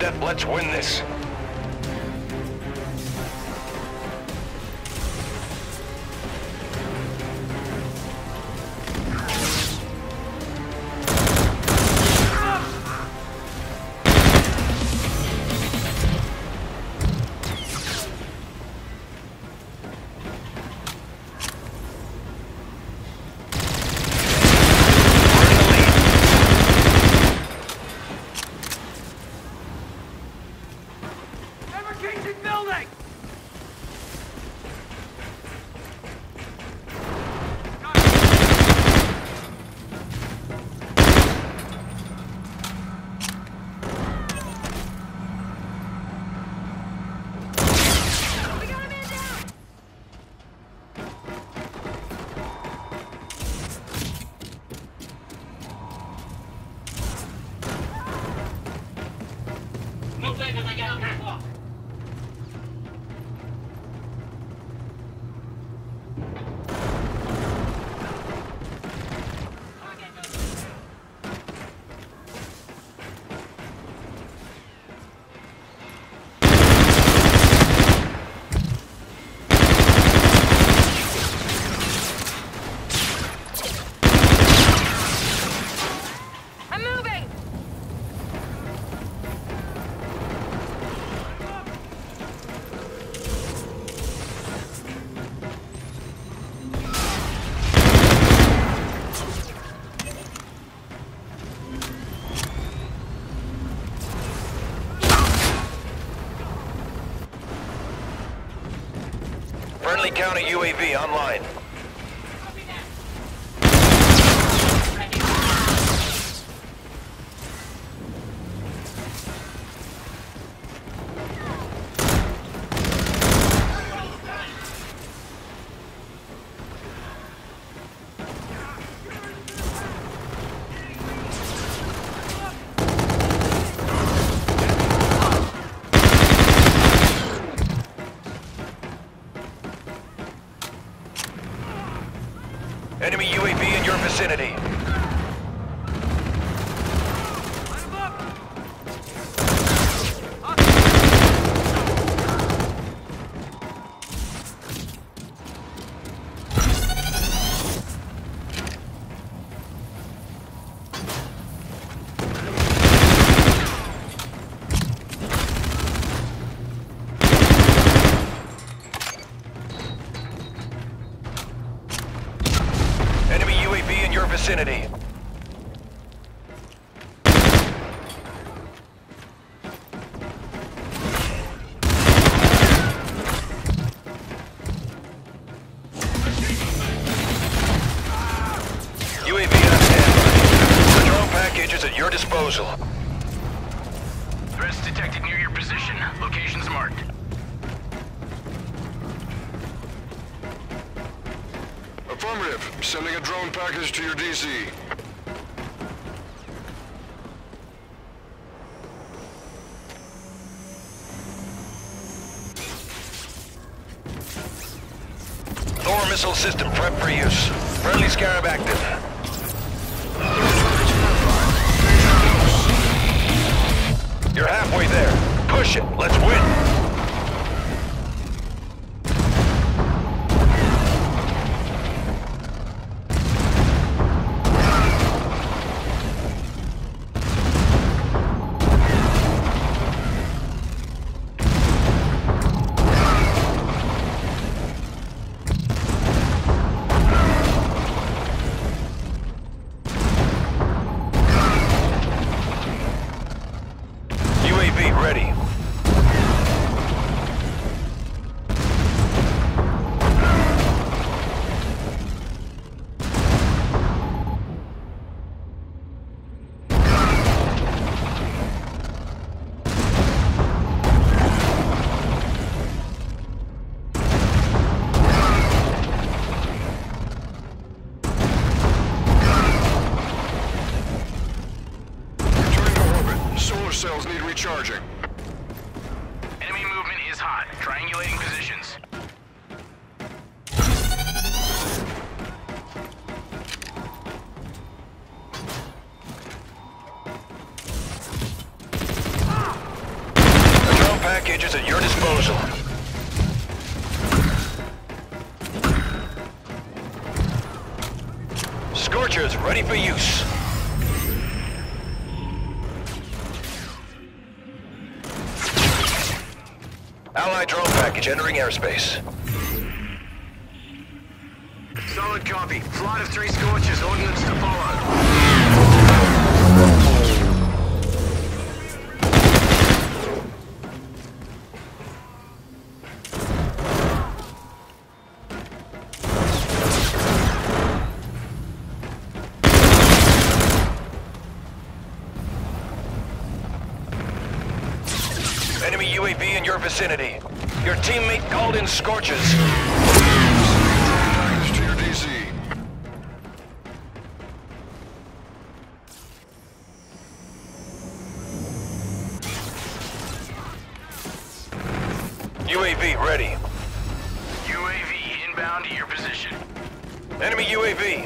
death. Let's win this. Friendly counter UAV online. Enemy UAV in your vicinity. Vicinity. UAV on standby. Drone package is at your disposal. Threats detected near your position. Locations marked. Affirmative. Sending a drone package to your DC. Thor missile system prep for use. Friendly Scarab active. You're halfway there. Push it. Let's win. UAV ready. Cells need recharging. Enemy movement is hot. Triangulating positions. package is at your disposal. Scorchers ready for use. Allied drone package entering airspace. Solid copy. Flight of 3 Scorchers. Ordnance to follow. Enemy UAV in your vicinity. Your teammate called in Scorchers. Package to your DC. UAV ready. UAV inbound to your position. Enemy UAV.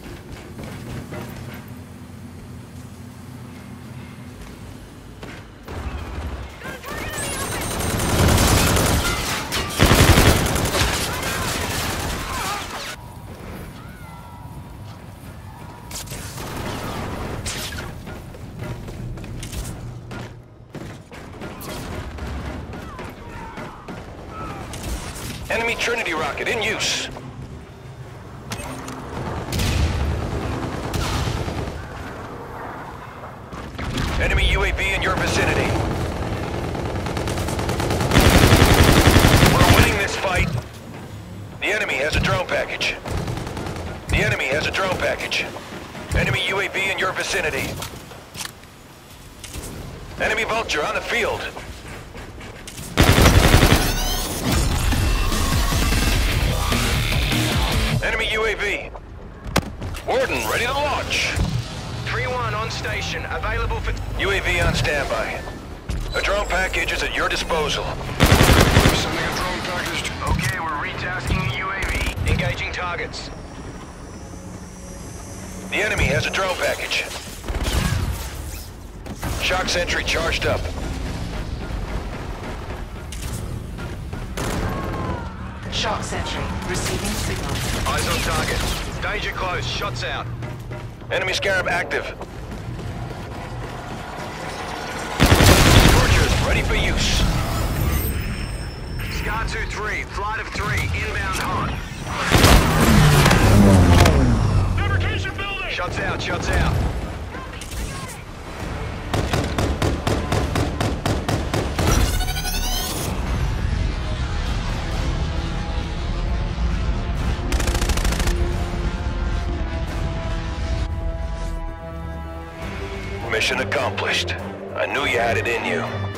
Enemy Trinity rocket in use. Enemy UAV in your vicinity. We're winning this fight. The enemy has a drone package. The enemy has a drone package. Enemy UAV in your vicinity. Enemy Vulture on the field. Enemy UAV. Warden ready to launch. 3-1 on station. Available for... UAV on standby. A drone package is at your disposal. Sending a drone package to... Okay, we're retasking the UAV. Engaging targets. The enemy has a drone package. Shock sentry charged up. Shock sentry. Receiving signal. Eyes on target. Danger close. Shots out. Enemy Scarab active. Scorchers ready for use. Scar 2-3. Flight of 3. Inbound hot. Fabrication building! Shots out. Shots out. Mission accomplished. I knew you had it in you.